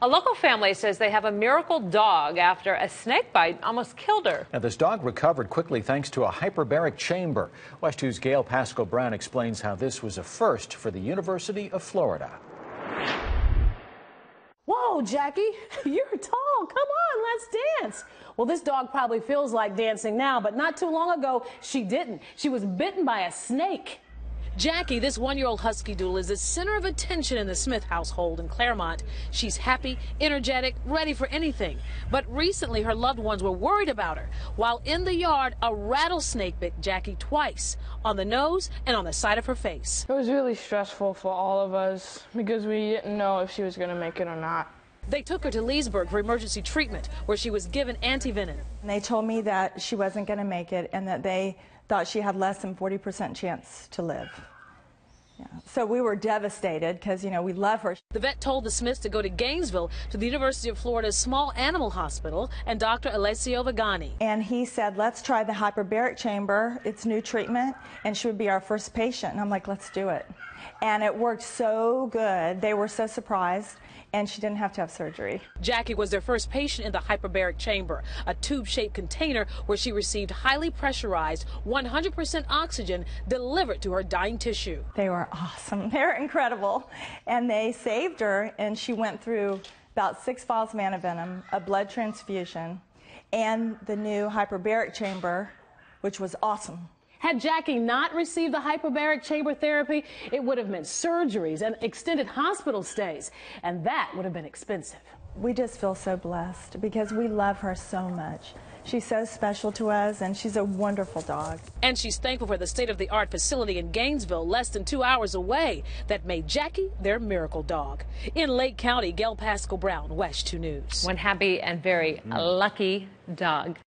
A local family says they have a miracle dog after a snake bite almost killed her. Now, this dog recovered quickly thanks to a hyperbaric chamber. WESH 2's Gail Pascal-Brown explains how this was a first for the University of Florida. Whoa, Jackie, you're tall. Come on, let's dance. Well, this dog probably feels like dancing now, but not too long ago, she didn't. She was bitten by a snake. Jackie, this one-year-old husky doodle, is the center of attention in the Smith household in Clermont. She's happy, energetic, ready for anything. But recently, her loved ones were worried about her. While in the yard, a rattlesnake bit Jackie twice, on the nose and on the side of her face. It was really stressful for all of us because we didn't know if she was going to make it or not. They took her to Leesburg for emergency treatment, where she was given antivenom. And they told me that she wasn't going to make it and that they thought she had less than 40% chance to live. Yeah. So we were devastated because, we love her. The vet told the Smiths to go to Gainesville to the University of Florida's Small Animal Hospital and Dr. Alessio Vagani. And he said, let's try the hyperbaric chamber. It's new treatment, and she would be our first patient. And I'm like, let's do it. And it worked so good. They were so surprised, and she didn't have to have surgery. Jackie was their first patient in the hyperbaric chamber, a tube-shaped container where she received highly pressurized, 100% oxygen delivered to her dying tissue. They were awesome. They're incredible. And they saved her, and she went through about 6 vials of antivenom, a blood transfusion, and the new hyperbaric chamber, which was awesome. Had Jackie not received the hyperbaric chamber therapy, it would have meant surgeries and extended hospital stays, and that would have been expensive. We just feel so blessed because we love her so much. She's so special to us, and she's a wonderful dog. And she's thankful for the state-of-the-art facility in Gainesville, less than 2 hours away, that made Jackie their miracle dog. In Lake County, Gail Pascal-Brown, WESH 2 News. One happy and very lucky dog.